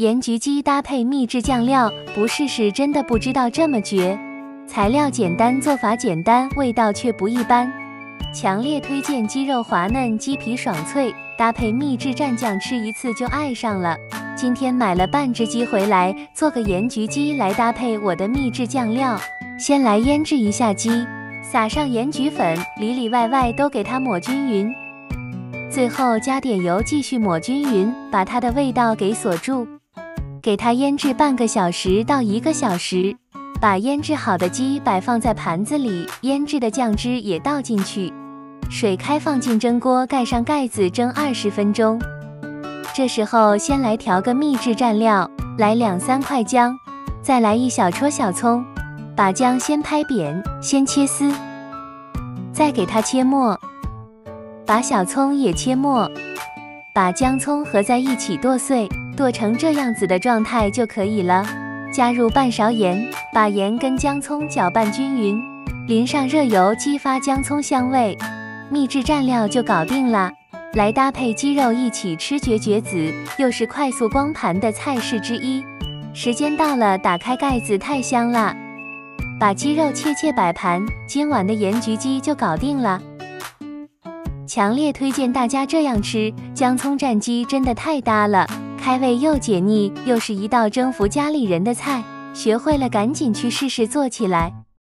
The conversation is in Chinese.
盐焗鸡搭配秘制酱料，不试试真的不知道这么绝。材料简单，做法简单，味道却不一般。强烈推荐鸡肉滑嫩，鸡皮爽脆，搭配秘制蘸酱，吃一次就爱上了。今天买了半只鸡回来，做个盐焗鸡来搭配我的秘制酱料。先来腌制一下鸡，撒上盐焗粉，里里外外都给它抹均匀。最后加点油，继续抹均匀，把它的味道给锁住。给它腌制半个小时到1个小时。把腌制好的鸡摆放在盘子里，腌制的酱汁也倒进去。水开，放进蒸锅，盖上盖子蒸20分钟。这时候先来调个秘制蘸料，来2-3块姜，再来1小撮小葱。把姜先拍扁，先切丝，再给它切末。把小葱也切末，把姜葱合在一起剁碎，剁成这样子的状态就可以了。加入半勺盐，把盐跟姜葱搅拌均匀，淋上热油，激发姜葱香味，秘制蘸料就搞定啦。来搭配鸡肉一起吃，绝子，又是快速光盘的菜式之一。时间到了，打开盖子，太香啦！把鸡肉切摆盘，今晚的盐焗鸡就搞定了。强烈推荐大家这样吃，姜葱蘸鸡真的太搭了，开胃又解腻，又是一道征服家里人的菜。学会了赶紧去试试做起来。